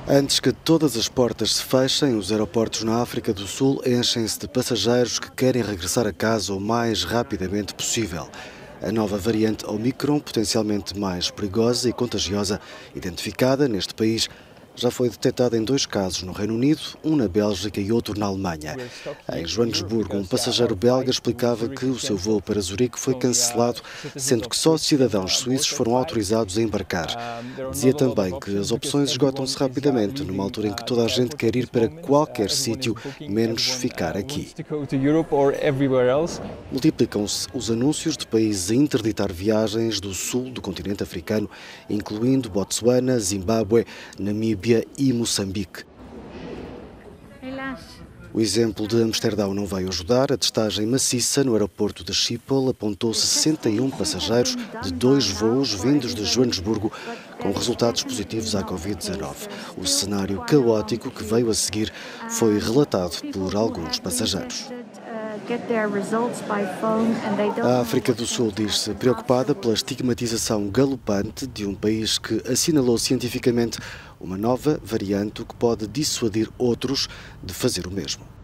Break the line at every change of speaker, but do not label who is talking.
Antes que todas as portas se fechem, os aeroportos na África do Sul enchem-se de passageiros que querem regressar a casa o mais rapidamente possível. A nova variante Omicron, potencialmente mais perigosa e contagiosa, identificada neste país, já foi detectada em 2 casos no Reino Unido, um na Bélgica e outro na Alemanha. Em Joanesburgo, um passageiro belga explicava que o seu voo para Zurique foi cancelado, sendo que só cidadãos suíços foram autorizados a embarcar. Dizia também que as opções esgotam-se rapidamente, numa altura em que toda a gente quer ir para qualquer sítio, menos ficar aqui. Multiplicam-se os anúncios de países a interditar viagens do sul do continente africano, incluindo Botsuana, Zimbábue, Namíbia e Moçambique. O exemplo de Amsterdão não veio ajudar. A testagem maciça no aeroporto de Schiphol apontou 61 passageiros de 2 voos vindos de Joanesburgo com resultados positivos à Covid-19. O cenário caótico que veio a seguir foi relatado por alguns passageiros. A África do Sul diz-se preocupada pela estigmatização galopante de um país que assinalou cientificamente uma nova variante que pode dissuadir outros de fazer o mesmo.